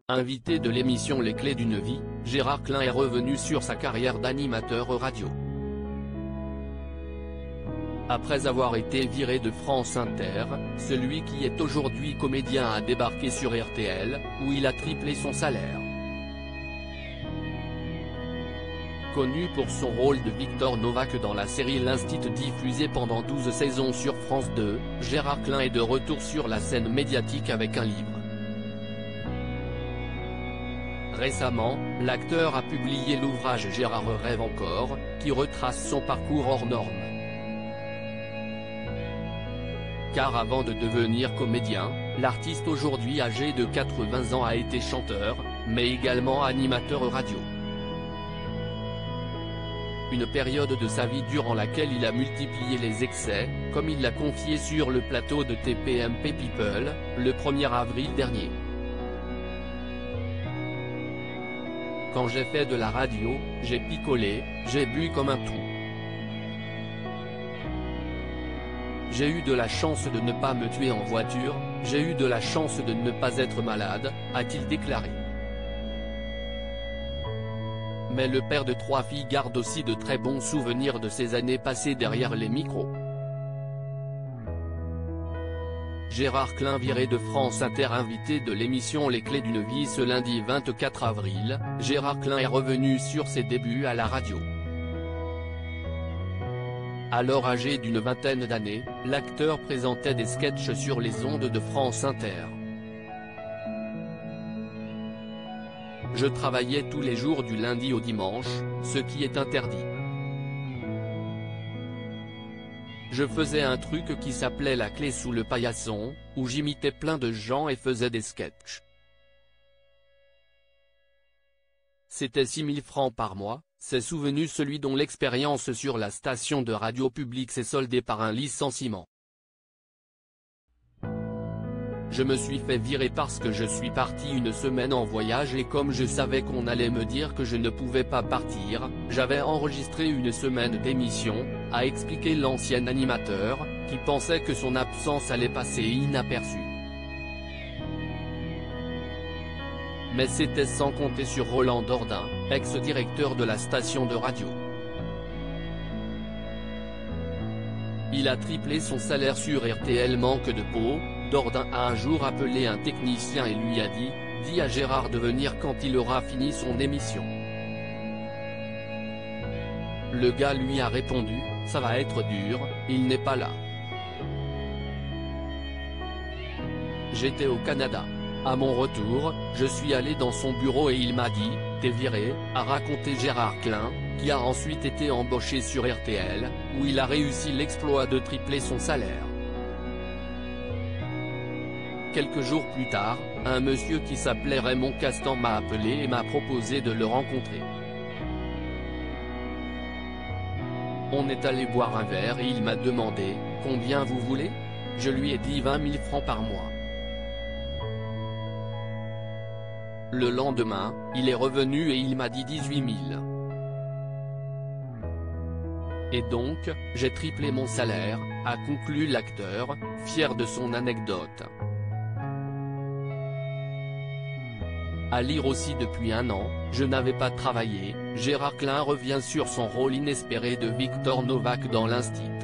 Invité de l'émission Les Clés d'une vie, Gérard Klein est revenu sur sa carrière d'animateur radio. Après avoir été viré de France Inter, celui qui est aujourd'hui comédien a débarqué sur RTL, où il a triplé son salaire. Connu pour son rôle de Victor Novak dans la série L'Instit diffusée pendant 12 saisons sur France 2, Gérard Klein est de retour sur la scène médiatique avec un livre. Récemment, l'acteur a publié l'ouvrage Gérard rêve encore, qui retrace son parcours hors norme. Car avant de devenir comédien, l'artiste aujourd'hui âgé de 80 ans a été chanteur, mais également animateur radio. Une période de sa vie durant laquelle il a multiplié les excès, comme il l'a confié sur le plateau de TPMP People, le 1er avril dernier. Quand j'ai fait de la radio, j'ai picolé, j'ai bu comme un trou. J'ai eu de la chance de ne pas me tuer en voiture, j'ai eu de la chance de ne pas être malade, a-t-il déclaré. Mais le père de 3 filles garde aussi de très bons souvenirs de ces années passées derrière les micros. Gérard Klein viré de France Inter, invité de l'émission Les Clés d'une vie ce lundi 24 avril, Gérard Klein est revenu sur ses débuts à la radio. Alors âgé d'une vingtaine d'années, l'acteur présentait des sketchs sur les ondes de France Inter. Je travaillais tous les jours du lundi au dimanche, ce qui est interdit. Je faisais un truc qui s'appelait La Clé sous le paillasson, où j'imitais plein de gens et faisais des sketchs. C'était 6 000 francs par mois, s'est souvenu celui dont l'expérience sur la station de radio publique s'est soldée par un licenciement. Je me suis fait virer parce que je suis parti une semaine en voyage et comme je savais qu'on allait me dire que je ne pouvais pas partir, j'avais enregistré une semaine d'émission, a expliqué l'ancien animateur, qui pensait que son absence allait passer inaperçue. Mais c'était sans compter sur Roland Dordain, ex-directeur de la station de radio. Il a triplé son salaire sur RTL. Manque de peau, Dordain a un jour appelé un technicien et lui a dit « Dis à Gérard de venir quand il aura fini son émission ». Le gars lui a répondu « Ça va être dur, il n'est pas là ». J'étais au Canada. À mon retour, je suis allé dans son bureau et il m'a dit « T'es viré », a raconté Gérard Klein, qui a ensuite été embauché sur RTL, où il a réussi l'exploit de tripler son salaire. Quelques jours plus tard, un monsieur qui s'appelait Raymond Castan m'a appelé et m'a proposé de le rencontrer. On est allé boire un verre et il m'a demandé « Combien vous voulez ?» Je lui ai dit 20 000 francs par mois. Le lendemain, il est revenu et il m'a dit 18 000. Et donc, j'ai triplé mon salaire, a conclu l'acteur, fier de son anecdote. À lire aussi depuis un an, je n'avais pas travaillé, Gérard Klein revient sur son rôle inespéré de Victor Novak dans L'Instit.